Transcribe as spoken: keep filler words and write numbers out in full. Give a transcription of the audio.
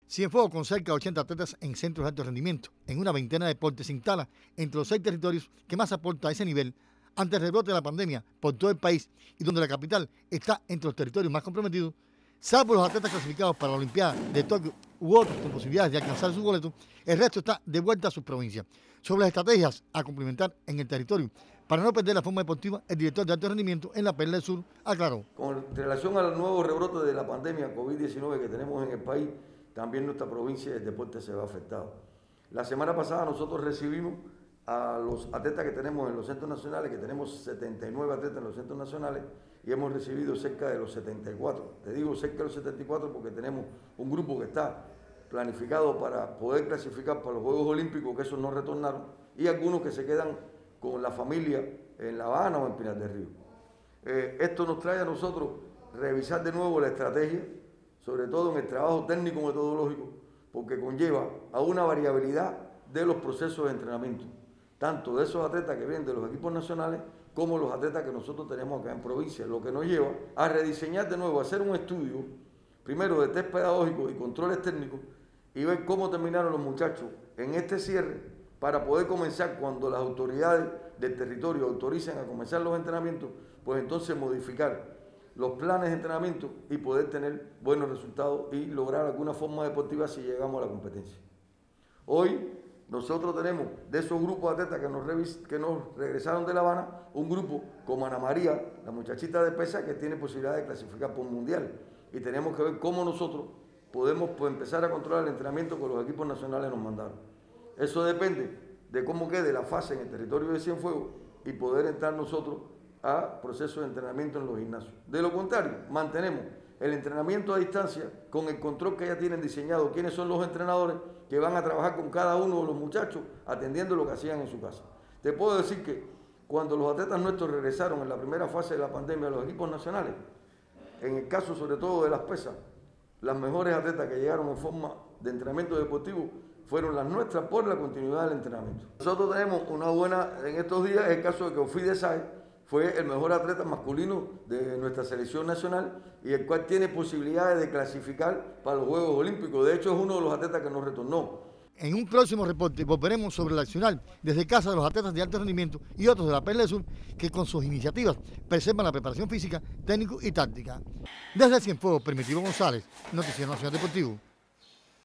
Cienfuegos, con cerca de ochenta atletas en centros de alto rendimiento, en una veintena de deportes, se instala entre los seis territorios que más aporta a ese nivel ante el rebrote de la pandemia por todo el país y donde la capital está entre los territorios más comprometidos. Salvo los atletas clasificados para la Olimpiada de Tokio u otros con posibilidades de alcanzar su boleto, el resto está de vuelta a sus provincias. Sobre las estrategias a complementar en el territorio para no perder la forma deportiva, el director de alto rendimiento en la Perla del Sur aclaró. Con relación al nuevo rebrote de la pandemia COVID diecinueve que tenemos en el país, también nuestra provincia del deporte se ve afectada. La semana pasada nosotros recibimos a los atletas que tenemos en los centros nacionales, que tenemos setenta y nueve atletas en los centros nacionales, y hemos recibido cerca de los setenta y cuatro. Te digo cerca de los setenta y cuatro porque tenemos un grupo que está planificado para poder clasificar para los Juegos Olímpicos, que esos no retornaron, y algunos que se quedan con la familia en La Habana o en Pinar del Río. Eh, esto nos trae a nosotros revisar de nuevo la estrategia, sobre todo en el trabajo técnico-metodológico, porque conlleva a una variabilidad de los procesos de entrenamiento, tanto de esos atletas que vienen de los equipos nacionales como los atletas que nosotros tenemos acá en provincia, lo que nos lleva a rediseñar de nuevo, a hacer un estudio, primero de test pedagógico y controles técnicos, y ver cómo terminaron los muchachos en este cierre, para poder comenzar cuando las autoridades del territorio autoricen a comenzar los entrenamientos, pues entonces modificar los planes de entrenamiento y poder tener buenos resultados y lograr alguna forma deportiva si llegamos a la competencia. Hoy nosotros tenemos de esos grupos de atletas que nos, revis que nos regresaron de La Habana, un grupo como Ana María, la muchachita de pesa, que tiene posibilidad de clasificar por un mundial. Y tenemos que ver cómo nosotros podemos pues, empezar a controlar el entrenamiento que los equipos nacionales nos mandaron. Eso depende de cómo quede la fase en el territorio de Cienfuegos y poder entrar nosotros a procesos de entrenamiento en los gimnasios. De lo contrario, mantenemos el entrenamiento a distancia con el control que ya tienen diseñado quiénes son los entrenadores que van a trabajar con cada uno de los muchachos atendiendo lo que hacían en su casa. Te puedo decir que cuando los atletas nuestros regresaron en la primera fase de la pandemia a los equipos nacionales, en el caso sobre todo de las pesas, las mejores atletas que llegaron en forma de entrenamiento deportivo fueron las nuestras por la continuidad del entrenamiento. Nosotros tenemos una buena, en estos días, el caso de que Ofide Sáez fue el mejor atleta masculino de nuestra selección nacional y el cual tiene posibilidades de clasificar para los Juegos Olímpicos. De hecho, es uno de los atletas que nos retornó. En un próximo reporte volveremos sobre el accionar desde casa de los atletas de alto rendimiento y otros de la Perla del Sur que con sus iniciativas preservan la preparación física, técnico y táctica. Desde Cienfuegos, Primitivo González, Noticiero Nacional Deportivo.